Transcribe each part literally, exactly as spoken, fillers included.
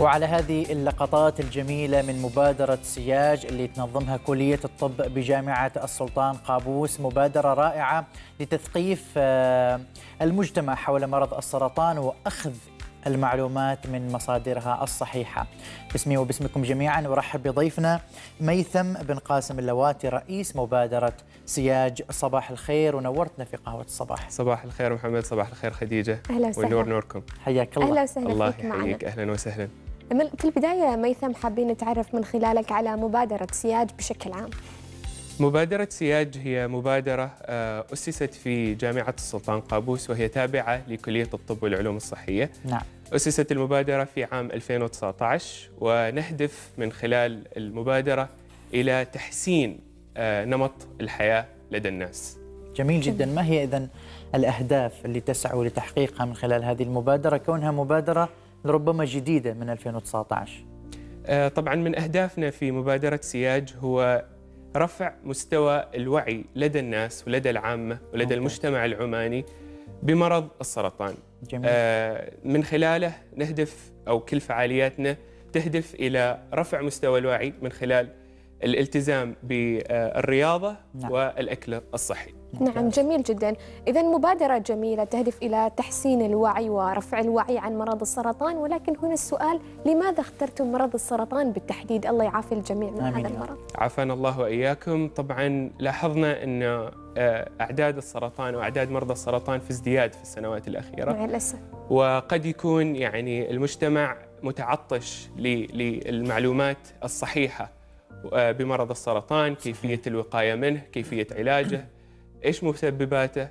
وعلى هذه اللقطات الجميلة من مبادرة سياج اللي تنظمها كلية الطب بجامعة السلطان قابوس، مبادرة رائعة لتثقيف المجتمع حول مرض السرطان وأخذ المعلومات من مصادرها الصحيحة. باسمي وباسمكم جميعا أرحب بضيفنا ميثم بن قاسم اللواتي رئيس مبادرة سياج. صباح الخير ونورتنا في قهوة الصباح. صباح الخير محمد، صباح الخير خديجة. أهلا وسهلا. والنور نوركم. حياك الله. أهلا وسهلا الله فيك معنا. يحييك، أهلا وسهلا. في البداية ميثم حابين نتعرف من خلالك على مبادرة سياج بشكل عام. مبادرة سياج هي مبادرة أسست في جامعة السلطان قابوس، وهي تابعة لكلية الطب والعلوم الصحية. نعم. أسست المبادرة في عام ألفين وتسعة عشر، ونهدف من خلال المبادرة إلى تحسين نمط الحياة لدى الناس. جميل جدا. ما هي إذن الأهداف اللي تسعوا لتحقيقها من خلال هذه المبادرة، كونها مبادرة ربما جديدة من ألفين وتسعة عشر؟ طبعا من أهدافنا في مبادرة سياج هو رفع مستوى الوعي لدى الناس ولدى العامة ولدى ممكن. المجتمع العماني بمرض السرطان. جميل. آه من خلاله نهدف، أو كل فعالياتنا تهدف إلى رفع مستوى الوعي من خلال الالتزام بالرياضة نعم. والأكل الصحي. نعم، جميل جدا. إذا مبادرة جميلة تهدف إلى تحسين الوعي ورفع الوعي عن مرض السرطان، ولكن هنا السؤال: لماذا اخترتم مرض السرطان بالتحديد؟ الله يعافي الجميع من هذا المرض. عافانا الله وإياكم. طبعا لاحظنا أن أعداد السرطان وأعداد مرضى السرطان في ازدياد في السنوات الأخيرة مع الأسف، وقد يكون يعني المجتمع متعطش للمعلومات الصحيحة بمرض السرطان، كيفية الوقاية منه، كيفية علاجه، إيش مسبباته.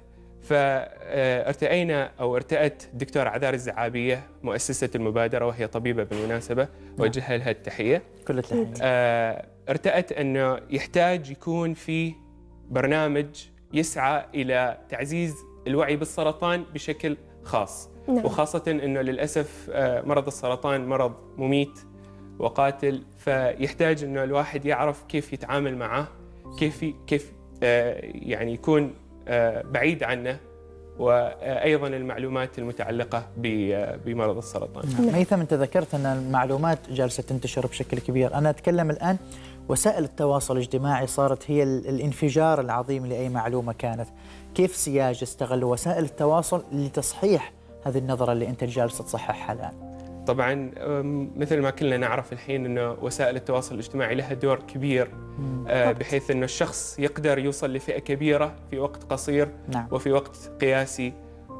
فارتأينا أو ارتأت الدكتورة عذار الزعابية مؤسسة المبادرة، وهي طبيبة بالمناسبة، وجه لها التحية. كل التحية. ارتأت أنه يحتاج يكون في برنامج يسعى إلى تعزيز الوعي بالسرطان بشكل خاص. نعم. وخاصة أنه للأسف مرض السرطان مرض مميت وقاتل، فيحتاج أنه الواحد يعرف كيف يتعامل معه، كيف كيف يعني يكون بعيد عنه، وأيضا المعلومات المتعلقة بمرض السرطان. ميثم، أنت ذكرت أن المعلومات جالسة تنتشر بشكل كبير. أنا أتكلم الآن وسائل التواصل الاجتماعي صارت هي الانفجار العظيم لأي معلومة كانت. كيف سياج استغلوا وسائل التواصل لتصحيح هذه النظرة اللي أنت جالس تصححها الآن؟ طبعا مثل ما كلنا نعرف الحين أنه وسائل التواصل الاجتماعي لها دور كبير، بحيث أنه الشخص يقدر يوصل لفئة كبيرة في وقت قصير. نعم. وفي وقت قياسي،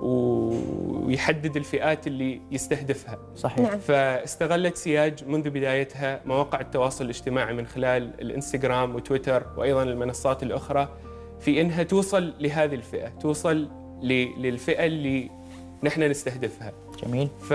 ويحدد الفئات اللي يستهدفها. صحيح. نعم. فاستغلت سياج منذ بدايتها مواقع التواصل الاجتماعي من خلال الانستغرام وتويتر وأيضا المنصات الأخرى في أنها توصل لهذه الفئة، توصل للفئة اللي نحن نستهدفها. جميل. ف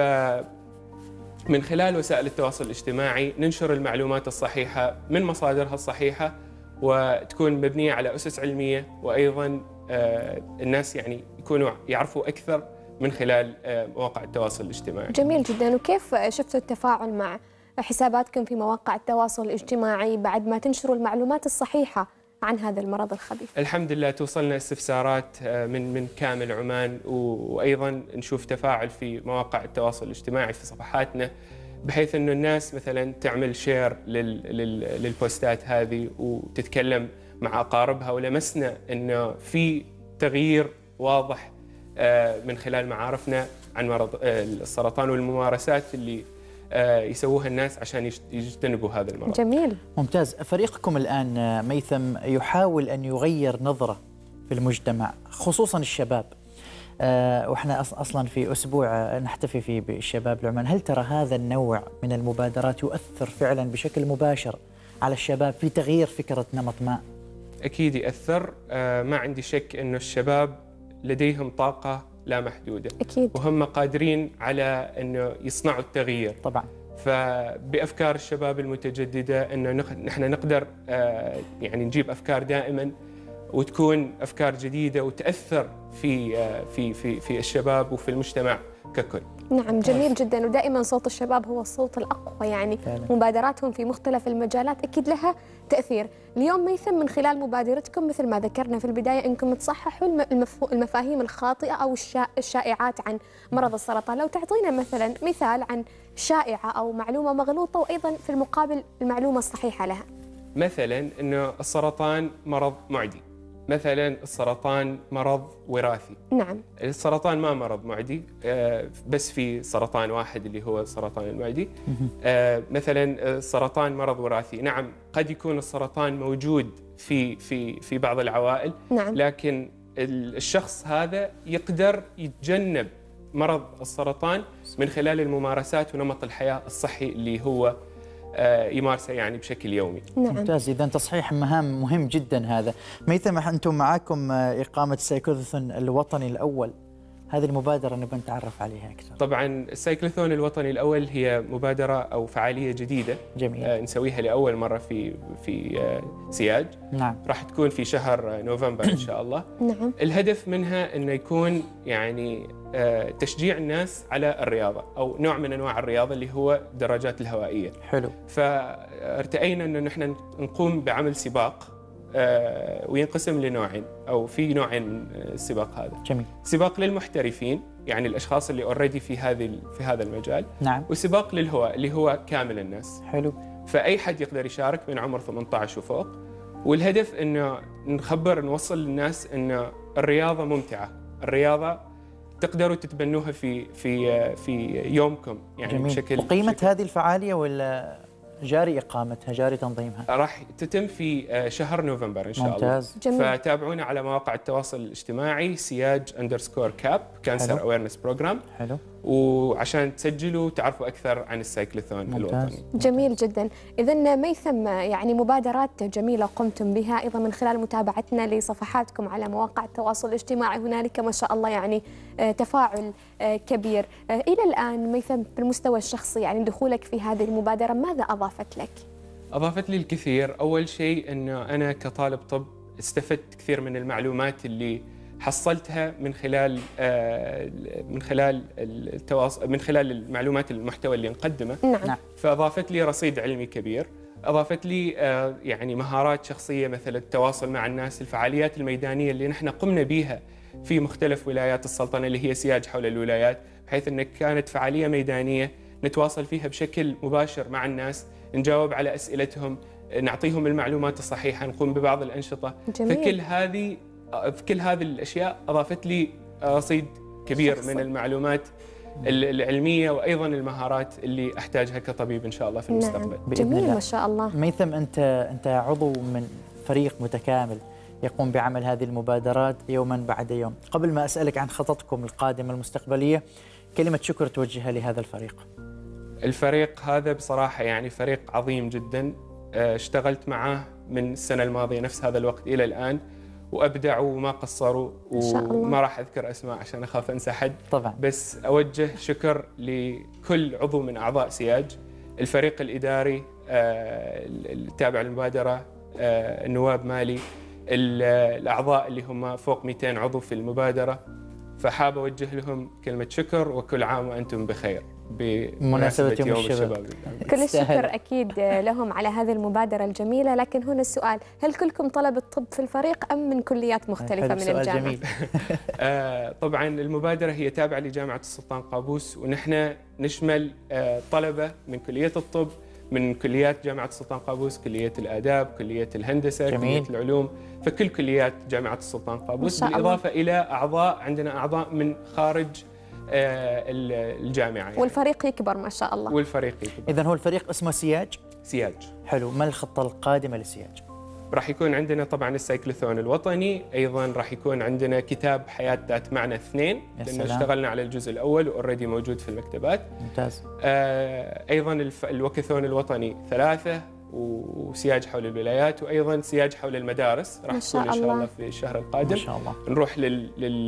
من خلال وسائل التواصل الاجتماعي ننشر المعلومات الصحيحة من مصادرها الصحيحة، وتكون مبنية على أسس علمية، وأيضا الناس يعني يكونوا يعرفوا أكثر من خلال مواقع التواصل الاجتماعي. جميل جدا. وكيف شفتوا التفاعل مع حساباتكم في مواقع التواصل الاجتماعي بعد ما تنشروا المعلومات الصحيحة عن هذا المرض الخبيث؟ الحمد لله توصلنا استفسارات من من كامل عمان، وايضا نشوف تفاعل في مواقع التواصل الاجتماعي في صفحاتنا، بحيث انه الناس مثلا تعمل شير للبوستات هذه وتتكلم مع اقاربها، ولمسنا انه في تغيير واضح من خلال معارفنا عن مرض السرطان والممارسات اللي يسووها الناس عشان يجتنبوا هذا المرض. جميل. ممتاز. فريقكم الآن ميثم يحاول أن يغير نظرة في المجتمع، خصوصا الشباب، أه وإحنا أصلا في أسبوع نحتفي فيه بالشباب العمان. هل ترى هذا النوع من المبادرات يؤثر فعلا بشكل مباشر على الشباب في تغيير فكرة نمط ما؟ أكيد يأثر. أه ما عندي شك أنه الشباب لديهم طاقة لا محدودة. أكيد. وهم قادرين على أنه يصنعوا التغيير. طبعا. فبأفكار الشباب المتجددة أنه نحن نقدر يعني نجيب أفكار دائما، وتكون أفكار جديدة وتأثر في في في في الشباب وفي المجتمع ككل. نعم جميل جدا، ودائما صوت الشباب هو الصوت الأقوى، يعني فعلا. مبادراتهم في مختلف المجالات أكيد لها تأثير. اليوم ميثم من خلال مبادرتكم مثل ما ذكرنا في البداية أنكم تصححوا المفاهيم الخاطئة أو الشائعات عن مرض السرطان، لو تعطينا مثلا مثال عن شائعة أو معلومة مغلوطة وأيضا في المقابل المعلومة الصحيحة لها. مثلا أنه السرطان مرض معدي، مثلا السرطان مرض وراثي. نعم. السرطان ما مرض معدي، بس في سرطان واحد اللي هو السرطان المعدي. مثلا السرطان مرض وراثي، نعم قد يكون السرطان موجود في في في بعض العوائل. نعم. لكن الشخص هذا يقدر يتجنب مرض السرطان من خلال الممارسات ونمط الحياة الصحي اللي هو يمارسه يعني بشكل يومي. نعم. ممتاز، إذا تصحيح مهام مهم جدا هذا. ميثم، أنتم معكم إقامة السايكلوثون الوطني الأول، هذه المبادرة نبغى نتعرف عليها أكثر. طبعا السايكلوثون الوطني الأول هي مبادرة أو فعالية جديدة. جميل. آه نسويها لأول مرة في في آه سياج. نعم. راح تكون في شهر نوفمبر إن شاء الله. نعم. الهدف منها إنه يكون يعني آه تشجيع الناس على الرياضة أو نوع من أنواع الرياضة اللي هو الدراجات الهوائية. حلو. فارتأينا إنه نحن نقوم بعمل سباق آه وينقسم لنوعين أو في نوعين من السباق هذا. جميل. سباق للمحترفين يعني الأشخاص اللي اوريدي في هذه في هذا المجال. نعم. وسباق للهواء اللي هو كامل الناس. حلو. فأي حد يقدر يشارك من عمر ثمانية عشر وفوق، والهدف إنه نخبر نوصل للناس إنه الرياضة ممتعة، الرياضة تقدروا تتبنوها في في في يومكم يعني. جميل. بشكل وقيمة بشكل هذه الفعالية ولا جاري إقامتها، جاري تنظيمها؟ راح تتم في شهر نوفمبر إن شاء ممتاز. الله. جميل. فتابعونا على مواقع التواصل الاجتماعي سياج أندرسكور كاب كانسر أويرنس بروجرام. حلو. وعشان تسجلوا وتعرفوا أكثر عن السايكلوثون الوطني. جميل جدا. إذن ميثم يعني مبادرات جميلة قمتم بها، أيضا من خلال متابعتنا لصفحاتكم على مواقع التواصل الاجتماعي هنالك ما شاء الله يعني تفاعل كبير. إلى الآن ميثم بالمستوى الشخصي يعني دخولك في هذه المبادرة ماذا أضافت لك؟ أضافت لي الكثير. أول شيء أنه أنا كطالب طب استفدت كثير من المعلومات اللي حصلتها من خلال من خلال التواصل، من خلال المعلومات المحتوى اللي نقدمه. نعم. فأضافت لي رصيد علمي كبير، أضافت لي يعني مهارات شخصية مثل التواصل مع الناس، الفعاليات الميدانية اللي نحن قمنا بها في مختلف ولايات السلطنة اللي هي سياج حول الولايات، بحيث أن كانت فعالية ميدانية نتواصل فيها بشكل مباشر مع الناس، نجاوب على أسئلتهم، نعطيهم المعلومات الصحيحة، نقوم ببعض الأنشطة. جميل. فكل هذه في كل هذه الأشياء أضافت لي رصيد كبير شخصي. من المعلومات العلمية وأيضا المهارات اللي أحتاجها كطبيب إن شاء الله في المستقبل. نعم. جميل ما شاء الله. ميثم، أنت أنت عضو من فريق متكامل يقوم بعمل هذه المبادرات يوما بعد يوم. قبل ما أسألك عن خططكم القادمة المستقبلية، كلمة شكر توجهها لهذا الفريق. الفريق هذا بصراحة يعني فريق عظيم جدا، اشتغلت معه من السنة الماضية نفس هذا الوقت إلى الآن، وأبدعوا وما قصروا، وما راح أذكر أسماء عشان أخاف أنسى حد طبعا. بس أوجه شكر لكل عضو من أعضاء سياج، الفريق الإداري التابع للمبادرة، النواب مالي، الأعضاء اللي هم فوق مئتين عضو في المبادرة. فحاب أوجه لهم كلمة شكر، وكل عام وأنتم بخير بمناسبة يوم الشباب. كل الشكر أكيد لهم على هذه المبادرة الجميلة. لكن هنا السؤال، هل كلكم طلبة طب في الفريق أم من كليات مختلفة من الجامعة؟ جميل. آه طبعا المبادرة هي تابعة لجامعة السلطان قابوس، ونحن نشمل آه طلبة من كلية الطب، من كليات جامعة السلطان قابوس، كلية الآداب، كلية الهندسة، جميل. كلية العلوم، فكل كليات جامعة السلطان قابوس، بالإضافة إلى أعضاء، عندنا أعضاء من خارج الجامعة يعني. والفريق يكبر ما شاء الله. والفريق يكبر. إذن هو الفريق اسمه سياج؟ سياج. حلو. ما الخطة القادمة لسياج؟ راح يكون عندنا طبعا السايكلوثون الوطني، أيضا راح يكون عندنا كتاب حياة ذات معنى اثنين، لأن اشتغلنا على الجزء الأول وأوريدي موجود في المكتبات. ممتاز. آه أيضا الف... الوكاثون الوطني ثلاثة، وسياج حول الولايات، وأيضا سياج حول المدارس راح تكون إن شاء الله في الشهر القادم. ما شاء الله. نروح لل... لل...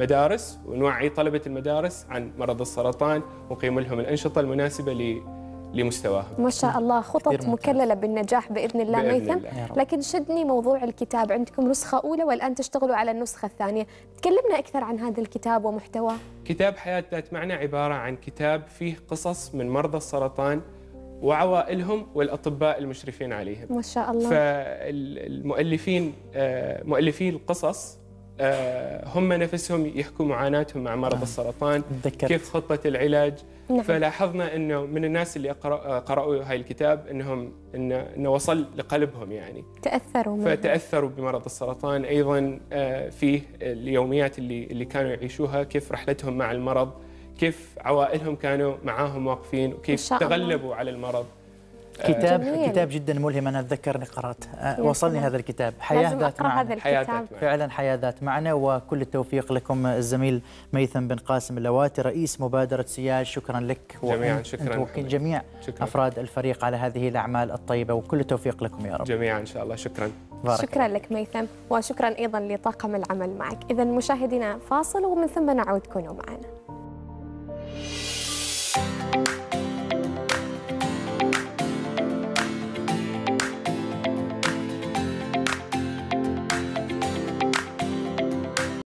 للمدارس ونوعي طلبة المدارس عن مرض السرطان، ونقيم لهم الأنشطة المناسبة ل... لمستواهم. ما شاء الله، خطط مكللة بالنجاح بإذن الله ميثم. لكن شدني موضوع الكتاب، عندكم نسخة أولى والآن تشتغلوا على النسخة الثانية، تكلمنا أكثر عن هذا الكتاب ومحتواه. كتاب حياة ذات معنى عبارة عن كتاب فيه قصص من مرضى السرطان وعوائلهم والأطباء المشرفين عليهم. ما شاء الله. فالمؤلفين مؤلفي القصص هم نفسهم يحكوا معاناتهم مع مرض السرطان، كيف خطة العلاج. نعم. فلاحظنا أنه من الناس اللي قرأوا هاي الكتاب أنهم إنه وصل لقلبهم، يعني تأثروا منه. فتأثروا بمرض السرطان. أيضا فيه اليوميات اللي اللي كانوا يعيشوها، كيف رحلتهم مع المرض، كيف عوائلهم كانوا معاهم واقفين، وكيف تغلبوا على المرض. كتاب جميل. كتاب جدا ملهم، انا اتذكر اني قرات وصلني هذا الكتاب، حياه ذات معنى. حياة ذات فعلا حياه ذات معنى. وكل التوفيق لكم الزميل ميثم بن قاسم اللواتي رئيس مبادره سياج. شكرا لك جميعا. شكرا جميع شكرا. افراد الفريق على هذه الاعمال الطيبه، وكل التوفيق لكم يا رب جميعا ان شاء الله. شكرا شكرا لك ميثم، وشكرا ايضا لطاقم العمل معك. اذا مشاهدينا فاصل ومن ثم نعود، كونوا معنا.